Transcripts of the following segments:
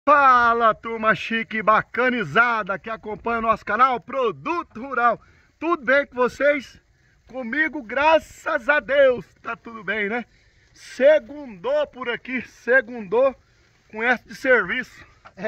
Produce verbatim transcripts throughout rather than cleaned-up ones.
Fala, turma chique e bacanizada que acompanha o nosso canal Produto Rural. Tudo bem com vocês? Comigo, graças a Deus, tá tudo bem, né? Segundou por aqui, segundou com essa de serviço.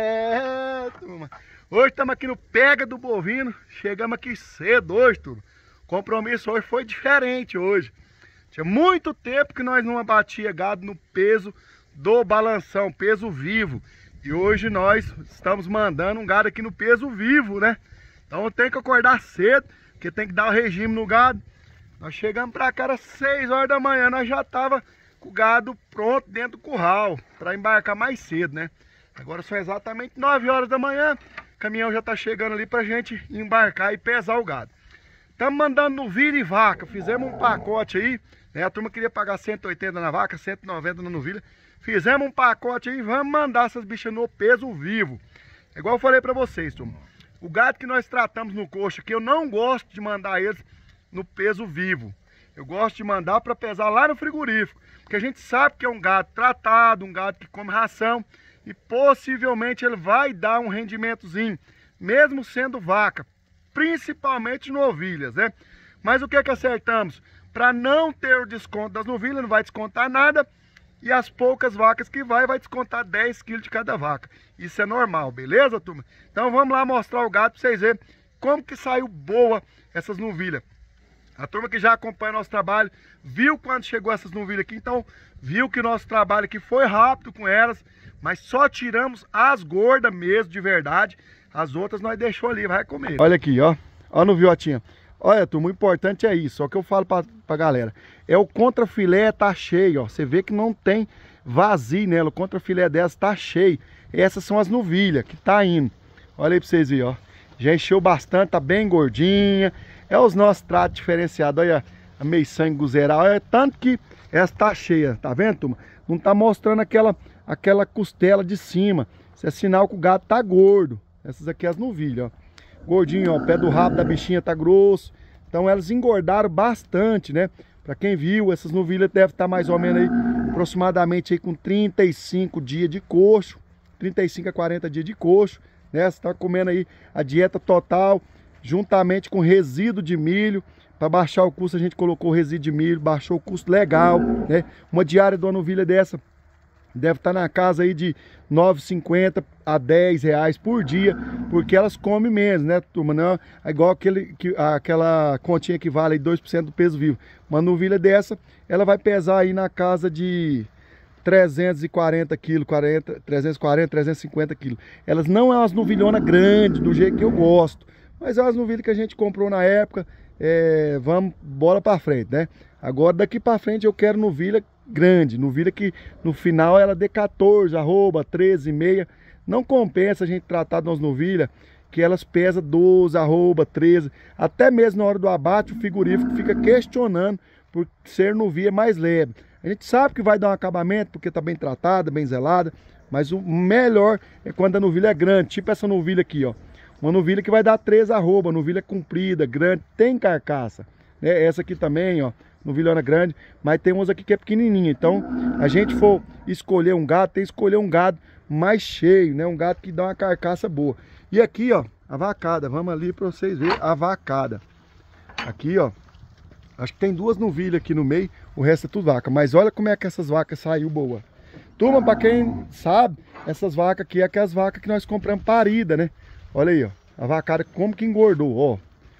É, turma. Hoje estamos aqui no Pega do Bovino. Chegamos aqui cedo hoje, turma. O compromisso hoje foi diferente hoje. Tinha muito tempo que nós não abatia gado no peso do balanção, peso vivo. E hoje nós estamos mandando um gado aqui no peso vivo, né? Então eu tenho que acordar cedo, porque tem que dar o regime no gado. Nós chegamos pra cá às seis horas da manhã, nós já tava com o gado pronto dentro do curral, para embarcar mais cedo, né? Agora são exatamente nove horas da manhã, o caminhão já tá chegando ali pra gente embarcar e pesar o gado. Estamos mandando novilha e vaca, fizemos um pacote aí, né? A turma queria pagar cento e oitenta na vaca, cento e noventa na novilha. Fizemos um pacote aí, vamos mandar essas bichas no peso vivo. É igual eu falei pra vocês, turma. O gado que nós tratamos no coxo aqui, eu não gosto de mandar eles no peso vivo. Eu gosto de mandar para pesar lá no frigorífico. Porque a gente sabe que é um gado tratado, um gado que come ração. E possivelmente ele vai dar um rendimentozinho, mesmo sendo vaca. Principalmente novilhas, né? Mas o que é que acertamos? Para não ter o desconto das novilhas, não vai descontar nada. E as poucas vacas que vai, vai descontar dez quilos de cada vaca. Isso é normal, beleza, turma? Então vamos lá mostrar o gado para vocês verem como que saiu boa essas novilhas. A turma que já acompanha nosso trabalho, viu quando chegou essas novilhas aqui, então viu que o nosso trabalho aqui foi rápido com elas, mas só tiramos as gordas mesmo, de verdade. As outras nós deixou ali, vai comer. Olha aqui, ó. Ó no viotinha. Olha, turma, o importante é isso, ó, que eu falo pra, pra galera. É o contrafilé tá cheio, ó. Você vê que não tem vazio nela, o contrafilé dessa tá cheio. Essas são as novilhas que tá indo. Olha aí pra vocês verem, ó. Já encheu bastante, tá bem gordinha. É os nossos tratos diferenciados. Olha a meio sangue guzeral. Olha, tanto que essa tá cheia, tá vendo, turma? Não tá mostrando aquela, aquela costela de cima. Isso é sinal que o gado tá gordo. Essas aqui é as novilhas, ó. Gordinho, ó, o pé do rabo da bichinha tá grosso. Então elas engordaram bastante, né? Pra quem viu, essas novilhas devem estar mais ou menos aí, aproximadamente aí com trinta e cinco dias de coxo. trinta e cinco a quarenta dias de coxo, né? Você tá comendo aí a dieta total, juntamente com resíduo de milho. Para baixar o custo a gente colocou o resíduo de milho, baixou o custo legal, né? Uma diária de uma novilha dessa deve estar na casa aí de nove reais e cinquenta centavos a dez reais por dia, porque elas comem menos, né, turma? Não é igual aquele, que, aquela continha que vale aí dois por cento do peso vivo. Uma novilha dessa, ela vai pesar aí na casa de trezentos e quarenta quilos, trezentos e quarenta, trezentos e cinquenta quilos. Elas não é umas novilhonas grandes, do jeito que eu gosto, mas é umas novilhas que a gente comprou na época. É, vamos, bola para frente, né? Agora daqui para frente eu quero novilha grande, novilha que no final ela dê quatorze, arroba, treze e meia. Não compensa a gente tratar de umas novilhas que elas pesam doze, arroba, treze. Até mesmo na hora do abate o frigorífico fica questionando por ser novilha mais leve. A gente sabe que vai dar um acabamento porque está bem tratada, bem zelada, mas o melhor é quando a novilha é grande, tipo essa novilha aqui, ó. Uma novilha que vai dar treze arroba, novilha comprida, grande, tem carcaça, né? Essa aqui também, ó, novilhona grande, mas tem uns aqui que é pequenininha. Então, a gente for escolher um gado, tem que escolher um gado mais cheio, né? Um gado que dá uma carcaça boa. E aqui, ó, a vacada, vamos ali para vocês verem a vacada. Aqui, ó, acho que tem duas novilhas aqui no meio, o resto é tudo vaca. Mas olha como é que essas vacas saiu boa. Turma, para quem sabe, essas vacas aqui é aquelas vacas que nós compramos parida, né? Olha aí, ó, a vacada como que engordou, ó.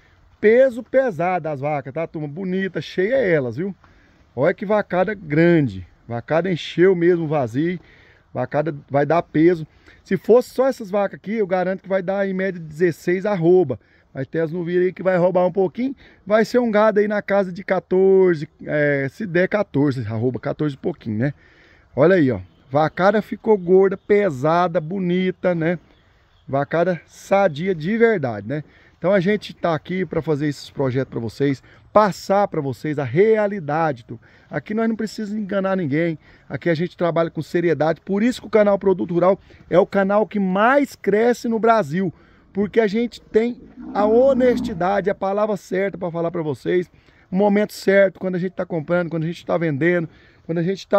Peso pesado das vacas, tá, turma? Bonita, cheia elas, viu? Olha que vacada grande. Vacada encheu mesmo vazio. Vacada vai dar peso. Se fosse só essas vacas aqui, eu garanto que vai dar em média dezesseis arroba. Mas tem as novilhas aí que vai roubar um pouquinho. Vai ser um gado aí na casa de quatorze, é, se der quatorze arroba, quatorze e pouquinho, né? Olha aí, ó. Vacada ficou gorda, pesada, bonita, né? Vacada sadia de verdade, né? Então a gente tá aqui para fazer esses projetos para vocês, passar para vocês a realidade. Tu. Aqui nós não precisamos enganar ninguém, aqui a gente trabalha com seriedade, por isso que o canal Produto Rural é o canal que mais cresce no Brasil, porque a gente tem a honestidade, a palavra certa para falar para vocês, o momento certo, quando a gente está comprando, quando a gente está vendendo, quando a gente está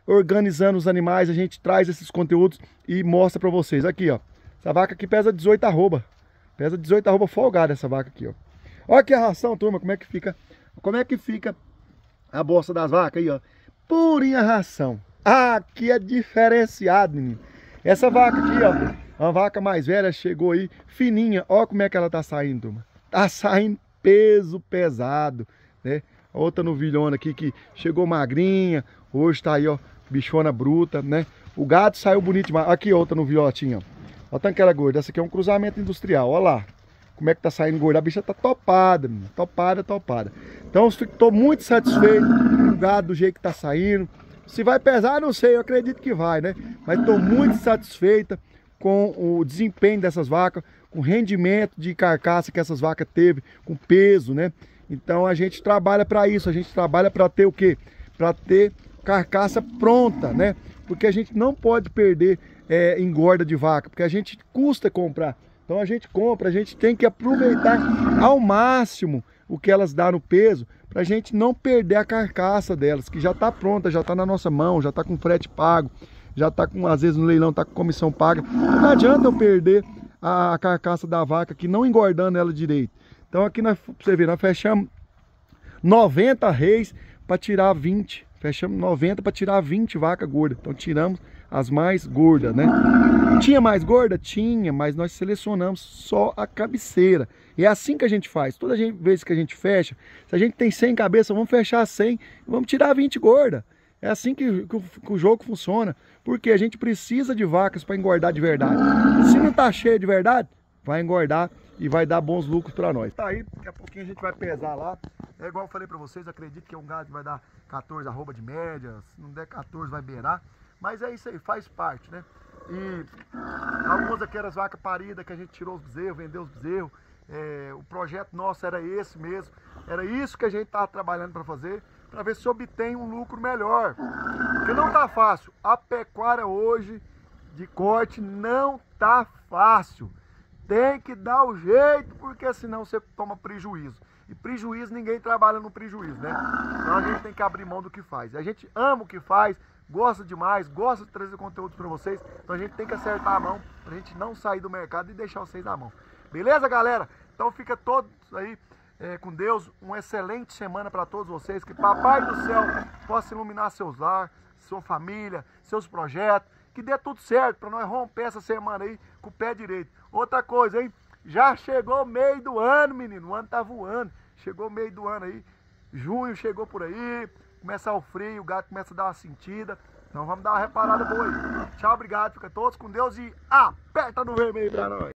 organizando os animais, a gente traz esses conteúdos e mostra pra vocês. Aqui, ó. Essa vaca aqui pesa dezoito arroba. Pesa dezoito arroba folgada essa vaca aqui, ó. Olha aqui a ração, turma, como é que fica. Como é que fica a bosta das vacas aí, ó. Purinha ração. Aqui é diferenciado, menino. Essa vaca aqui, ó. Uma vaca mais velha chegou aí, fininha. Olha como é que ela tá saindo, turma. Tá saindo peso pesado, né? Outra novilhona aqui que chegou magrinha. Hoje tá aí, ó, bichona bruta, né? O gado saiu bonito demais. Aqui outra novilhotinha, ó. Olha tanto que ela é gorda. Essa aqui é um cruzamento industrial, olha lá. Como é que tá saindo gorda. A bicha tá topada, menino. Topada, topada. Então eu tô muito satisfeito com o gado do jeito que tá saindo. Se vai pesar, não sei, eu acredito que vai, né? Mas tô muito satisfeita com o desempenho dessas vacas, com o rendimento de carcaça que essas vacas teve, com peso, né? Então a gente trabalha para isso, a gente trabalha para ter o quê? Para ter carcaça pronta, né? Porque a gente não pode perder é, engorda de vaca, porque a gente custa comprar. Então a gente compra, a gente tem que aproveitar ao máximo o que elas dão no peso, para a gente não perder a carcaça delas, que já está pronta, já está na nossa mão, já está com frete pago, já está com, às vezes no leilão está com comissão paga. Não adianta eu perder a carcaça da vaca aqui, não engordando ela direito. Então aqui, nós, pra você ver, nós fechamos noventa reis para tirar vinte. Fechamos noventa para tirar vinte vacas gordas. Então tiramos as mais gordas, né? Tinha mais gorda? Tinha, mas nós selecionamos só a cabeceira. E é assim que a gente faz. Toda vez que a gente fecha, se a gente tem cem cabeças, vamos fechar cem e vamos tirar vinte gorda. É assim que, que, o, que o jogo funciona. Porque a gente precisa de vacas para engordar de verdade. Se não tá cheio de verdade, vai engordar e vai dar bons lucros para nós. Tá aí, daqui a pouquinho a gente vai pesar lá. É igual eu falei para vocês, acredito que é um gado que vai dar quatorze arroba de média. Se não der quatorze, vai beirar. Mas é isso aí, faz parte, né? E algumas daquelas vacas paridas que a gente tirou os bezerros, vendeu os bezerros. É, o projeto nosso era esse mesmo. Era isso que a gente estava trabalhando para fazer, para ver se obtém um lucro melhor. Porque não tá fácil. A pecuária hoje de corte não tá fácil. Tem que dar o jeito, porque senão você toma prejuízo. E prejuízo, ninguém trabalha no prejuízo, né? Então a gente tem que abrir mão do que faz. A gente ama o que faz, gosta demais, gosta de trazer conteúdo para vocês. Então a gente tem que acertar a mão pra gente não sair do mercado e deixar vocês na mão. Beleza, galera? Então fica todos aí é, com Deus. Uma excelente semana para todos vocês. Que Papai do Céu possa iluminar seus lares, sua família, seus projetos. Que dê tudo certo para nós romper essa semana aí com o pé direito. Outra coisa, hein? Já chegou o meio do ano, menino. O ano tá voando. Chegou o meio do ano aí. Junho chegou por aí. Começa o frio, o gato começa a dar uma sentida. Então vamos dar uma reparada boa aí. Tchau, obrigado. Fica todos com Deus e aperta no vermelho pra nós.